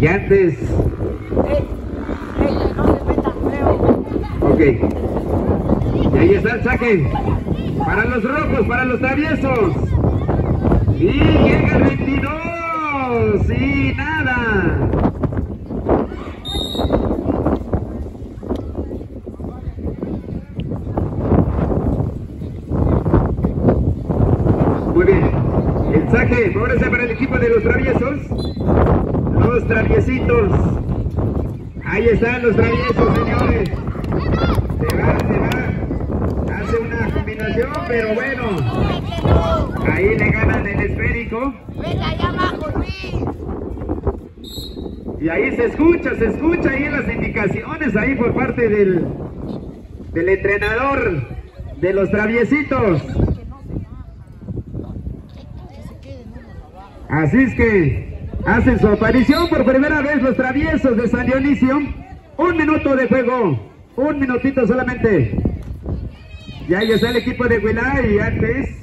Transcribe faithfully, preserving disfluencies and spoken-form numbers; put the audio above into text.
Y antes... Ok. Y ahí está el saque. Para los rojos, para los traviesos. Y llega el veintidós. Y nada. Muy bien. El saque favorece para el equipo de los traviesos. Los traviesitos. Ahí están los traviesos, señores. Se va, se va. Hace una combinación, pero bueno. Ahí le ganan el esférico. Y ahí se escucha, se escucha ahí las indicaciones ahí por parte del, del entrenador de los traviesitos. Así es que hacen su aparición por primera vez los traviesos de San Dionisio. Un minuto de juego, un minutito solamente. Y ahí está el equipo de Huilá y antes...